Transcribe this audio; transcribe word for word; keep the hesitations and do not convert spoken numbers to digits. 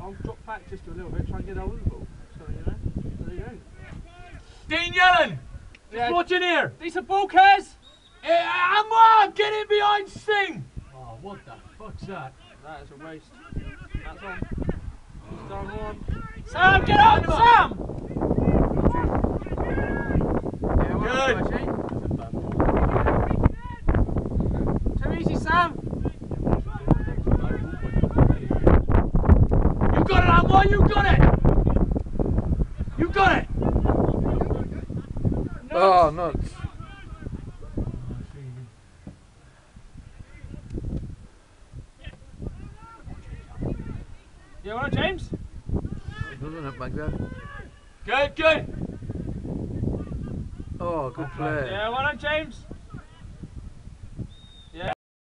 I'll drop back just a little bit, try and get hold of the ball. So, you know, there you go. Dean Yellen! Yeah. What's in here? Decent ball, Kez! Hey, Anjour, get in behind Sting! Oh, what the fuck's that? That is a waste. That's on. It's on one. Sam, get on, Sam! Yeah, well, Good. Too easy, Sam. You got it, Anjour, you got it! You got it! Oh, nuts. Yeah, well, James? Doesn't nutmegs there. Good, good. Oh, good play. Yeah, well done, James.